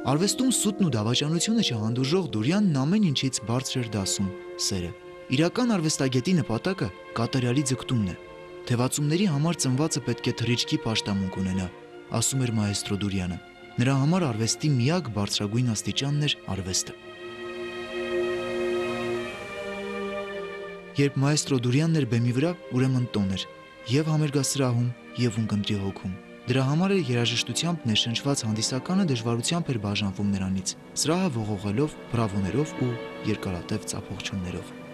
Արվեստում սուտն ու դավաճանությունը չհանդուրժող Դուրյանն ամեն ինչից բարձր էր դասում սերը։ Իրական արվեստագետի նպատակը կատարյալի ձգտումն է։ Թևածումների համար ծնվածը պետք է թռիչքի պաշտամունք ունենա, ասում էր մաեստրո Դուրյանը։ Նրա համար արվեստի միակ բարձրագույն աստիճանն էր արվեստը։ Երբ մաեստրո Դուրյանն էր բեմի վրա, ուրեմն տոն էր, եւ համերգասրահում, եւ ունկնդրի հոգում։ Դրա համար էր երաժշտությամբ ներշնչված հանդիսականը դժվարությամբ էր բաժանվում նրանից, սրահը ողողելով, բրավոներով ու երկարատև ծափողջուններով։